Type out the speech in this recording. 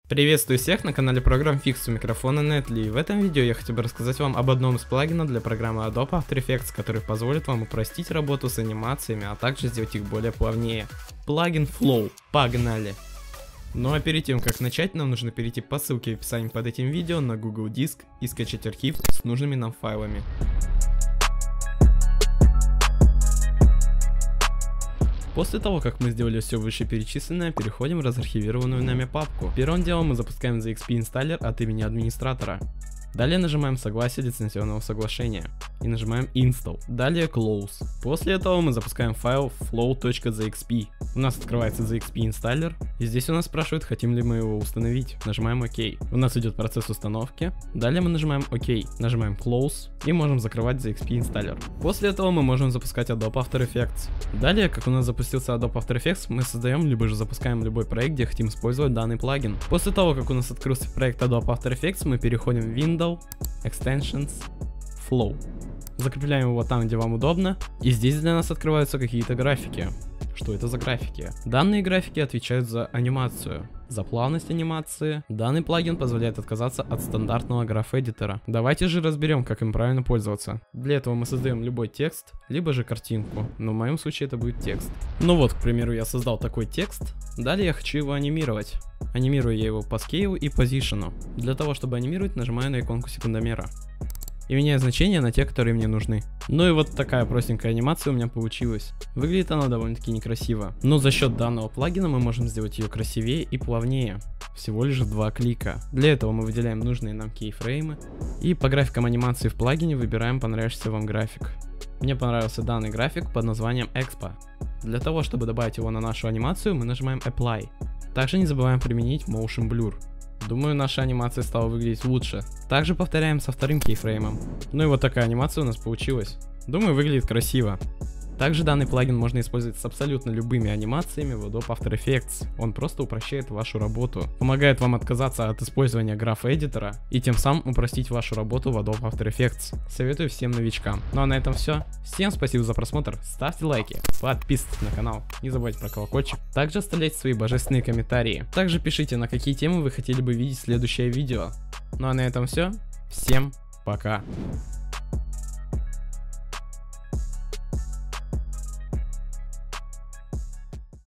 Приветствую всех на канале программ Fix, у микрофона Netly, и в этом видео я хотел бы рассказать вам об одном из плагинов для программы Adobe After Effects, который позволит вам упростить работу с анимациями, а также сделать их более плавнее. Плагин Flow. Погнали! Ну а перед тем как начать, нам нужно перейти по ссылке в описании под этим видео на Google Диск и скачать архив с нужными нам файлами. После того, как мы сделали все вышеперечисленное, переходим в разархивированную нами папку. Первым делом мы запускаем ZXP инсталлер от имени администратора. Далее нажимаем согласие лицензионного соглашения и нажимаем Install. Далее Close. После этого мы запускаем файл flow.zxp. У нас открывается ZXP инсталлер, и здесь у нас спрашивает, хотим ли мы его установить. Нажимаем ОК. У нас идет процесс установки. Далее мы нажимаем ОК, нажимаем Close и можем закрывать ZXP инсталлер. После этого мы можем запускать Adobe After Effects. Далее, как у нас запустился Adobe After Effects, мы создаем либо же запускаем любой проект, где хотим использовать данный плагин. После того, как у нас открылся проект Adobe After Effects, мы переходим в Windows, Extensions, Flow. Закрепляем его там, где вам удобно. И здесь для нас открываются какие-то графики. Что это за графики? Данные графики отвечают за анимацию, за плавность анимации. Данный плагин позволяет отказаться от стандартного граф-эдитора. Давайте же разберем, как им правильно пользоваться. Для этого мы создаем любой текст, либо же картинку. Но в моем случае это будет текст. Ну вот, к примеру, я создал такой текст. Далее я хочу его анимировать. Анимирую я его по скейлу и позишену. Для того, чтобы анимировать, нажимаю на иконку секундомера и меняю значения на те, которые мне нужны. Ну и вот такая простенькая анимация у меня получилась. Выглядит она довольно-таки некрасиво, но за счет данного плагина мы можем сделать ее красивее и плавнее. Всего лишь 2 клика. Для этого мы выделяем нужные нам кейфреймы и по графикам анимации в плагине выбираем понравившийся вам график. Мне понравился данный график под названием Expo. Для того, чтобы добавить его на нашу анимацию, мы нажимаем Apply. Также не забываем применить Motion Blur. Думаю, наша анимация стала выглядеть лучше. Также повторяем со вторым кейфреймом. Ну и вот такая анимация у нас получилась. Думаю, выглядит красиво. Также данный плагин можно использовать с абсолютно любыми анимациями в Adobe After Effects. Он просто упрощает вашу работу, помогает вам отказаться от использования граф-эдитора и тем самым упростить вашу работу в Adobe After Effects. Советую всем новичкам. Ну а на этом все. Всем спасибо за просмотр, ставьте лайки, подписывайтесь на канал, не забывайте про колокольчик. Также оставляйте свои божественные комментарии. Также пишите, на какие темы вы хотели бы видеть следующее видео. Ну а на этом все. Всем пока.